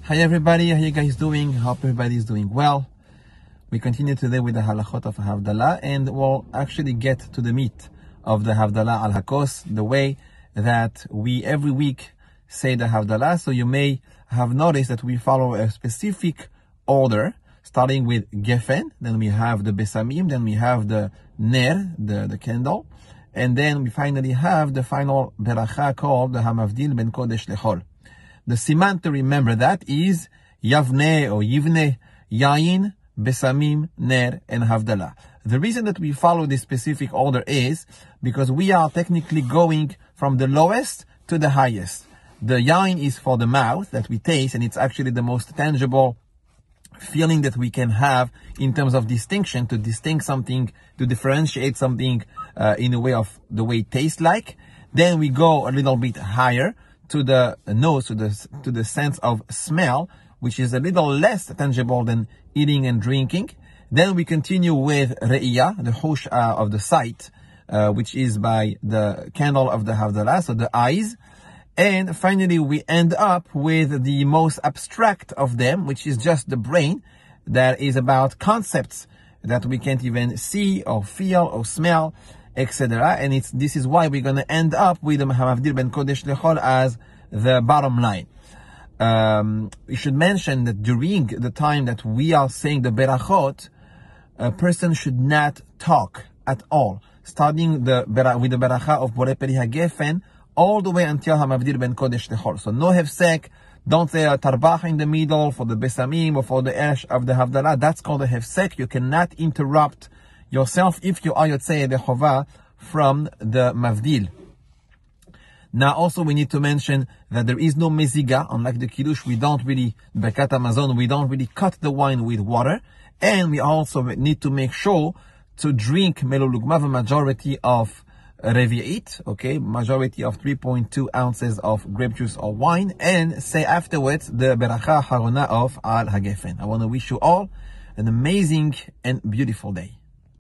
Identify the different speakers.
Speaker 1: Hi everybody, how you guys doing? Hope everybody is doing well. We continue today with the halachot of Havdala, and we'll actually get to the meat of the Havdala al Hakos, the way that we every week say the Havdala. So you may have noticed that we follow a specific order, starting with Gefen, then we have the Besamim, then we have the Ner, the candle, and then we finally have the final Berachot called the Hamavdil ben Kodesh lechol. The siman to remember that is Yavne or Yivne, Yain, Besamim, Ner, and Havdala. The reason that we follow this specific order is because we are technically going from the lowest to the highest. The Yain is for the mouth that we taste, and it's actually the most tangible feeling that we can have in terms of distinction, to distinct something, to differentiate something in a way of the way it tastes like. Then we go a little bit higher to the nose, to the sense of smell, which is a little less tangible than eating and drinking. Then we continue with Re'iyah, the hush of the sight, which is by the candle of the Havdala, so the eyes. And finally, we end up with the most abstract of them, which is just the brain, that is about concepts that we can't even see or feel or smell, etc. And this is why we're going to end up with the Hamavdil ben Kodesh lechol as the bottom line. We should mention that during the time that we are saying the Berachot, a person should not talk at all, starting with the Berachah of Borei Peri HaGefen all the way until Hamavdil ben Kodesh lechol. So no hefsek, don't say a tarbach in the middle for the Besamim or for the Esh of the Havdala. That's called a hefsek. You cannot interrupt yourself if you are Yotzei the Chovah from the Mavdil. Now also we need to mention that there is no meziga. Unlike the Kiddush, we don't really, Bekat Hamazon, we don't really cut the wine with water. And we also need to make sure to drink melulugma, a majority of revi'it, okay, majority of 3.2 ounces of grape juice or wine, and say afterwards the Berachah Harona of Al HaGefen. I want to wish you all an amazing and beautiful day.